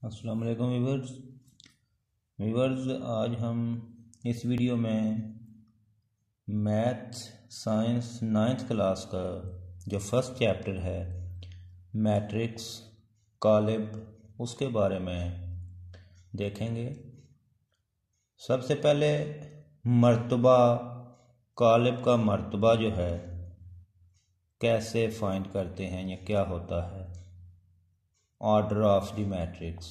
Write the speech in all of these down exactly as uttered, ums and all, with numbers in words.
अस्सलाम वालेकुम viewers viewers आज हम इस वीडियो में मैथ साइंस नाइन्थ क्लास का जो फर्स्ट चैप्टर है मैट्रिक्स कालिब उसके बारे में देखेंगे। सबसे पहले मर्तबा कालिब का मर्तबा जो है कैसे फाइंड करते हैं या क्या होता है। ऑर्डर ऑफ द मैट्रिक्स,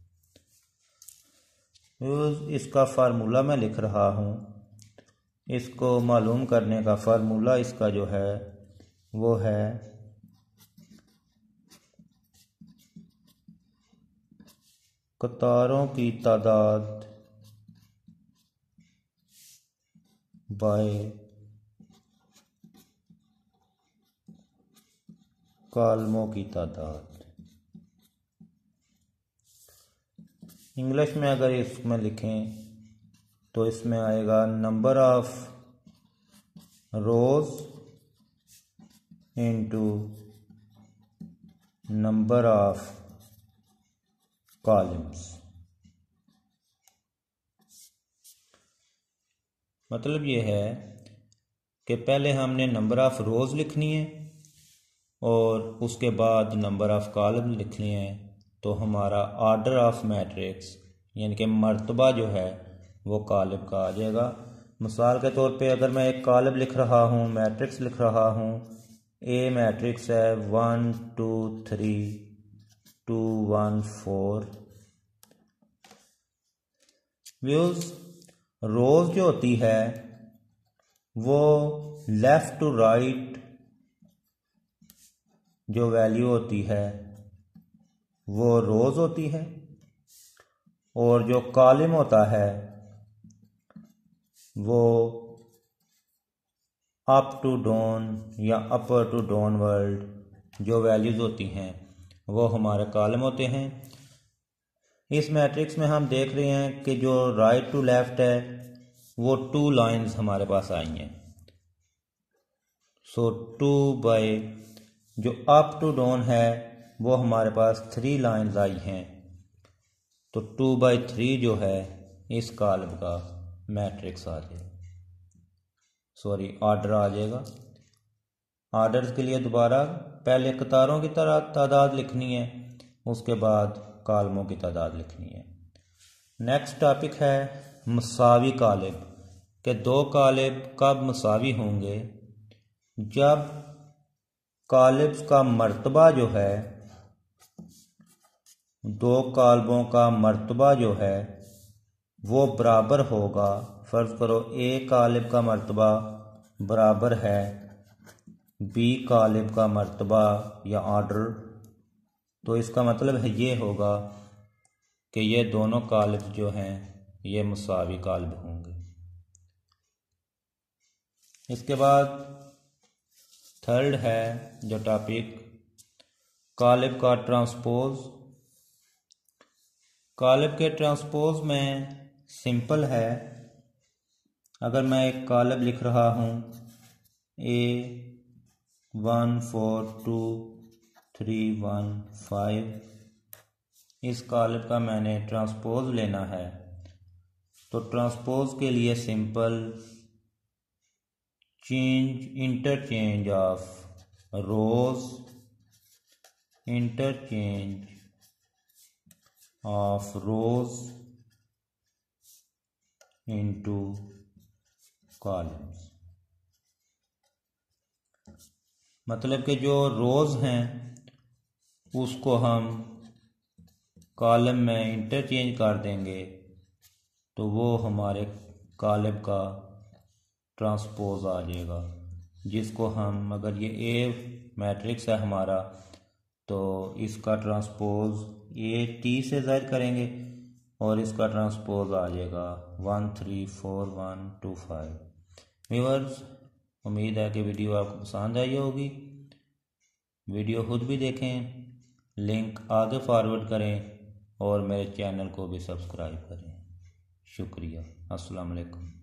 इसका फार्मूला मैं लिख रहा हूँ। इसको मालूम करने का फार्मूला इसका जो है वो है कतारों की तादाद बाय कॉलमों की तादाद। इंग्लिश में अगर इसमें लिखें तो इसमें आएगा number of rows into number of columns. मतलब ये है कि पहले हमने नंबर ऑफ रोज लिखनी है और उसके बाद नंबर ऑफ कॉलम लिखनी है, तो हमारा ऑर्डर ऑफ मैट्रिक्स यानी कि मर्तबा जो है वो कालिब का आ जाएगा। मिसाल के तौर पे अगर मैं एक कालिब लिख रहा हूँ, मैट्रिक्स लिख रहा हूँ, ए मैट्रिक्स है one two three two one four. व्यूज रोज जो होती है वो लेफ्ट टू राइट जो वैल्यू होती है वो रोज होती है, और जो कॉलम होता है वो अप टू डाउन या अपर टू डाउनवर्ड जो वैल्यूज होती हैं वो हमारे कॉलम होते हैं। इस मैट्रिक्स में हम देख रहे हैं कि जो राइट टू लेफ्ट है वो टू लाइंस हमारे पास आई हैं। सो टू बाय जो अप टू डाउन है वो हमारे पास थ्री लाइंस आई हैं, तो टू बाई थ्री जो है इस कॉलम का मैट्रिक्स आ जाएगा, सॉरी ऑर्डर आ जाएगा। ऑर्डर के लिए दोबारा पहले कतारों की तरह तादाद लिखनी है, उसके बाद कॉलमों की तादाद लिखनी है। नेक्स्ट टॉपिक है मसावी कालिब के दो कालिब कब मसावी होंगे, जब कालिब्स का मर्तबा जो है दो कालबों का मर्तबा जो है वो बराबर होगा। फर्ज करो ए कालिब का मर्तबा बराबर है बी कालिब का मर्तबा या ऑर्डर, तो इसका मतलब है ये होगा कि ये दोनों कालिब जो हैं ये मुसावी कालिब होंगे। इसके बाद थर्ड है जो टॉपिक कालिब का ट्रांसपोज। कालिब के ट्रांसपोज में सिंपल है, अगर मैं एक कालिब लिख रहा हूँ A one four two three one five, इस कालिब का मैंने ट्रांसपोज लेना है, तो ट्रांसपोज के लिए simple change interchange of rows interchange of rows into columns. मतलब कि जो रोज हैं उसको हम कॉलम में इंटरचेंज कर देंगे तो वो हमारे कॉलम का ट्रांसपोज आ जाएगा, जिसको हम अगर ये ए मैट्रिक्स है हमारा तो इसका ट्रांसपोज ए टी से ज़ाहिर करेंगे और इसका ट्रांसपोज आ जाएगा one three four one two five. Viewers उम्मीद है कि वीडियो आपको पसंद आई होगी। वीडियो खुद भी देखें, लिंक आगे फॉरवर्ड करें और मेरे चैनल को भी सब्सक्राइब करें। शुक्रिया। अस्सलाम वालेकुम।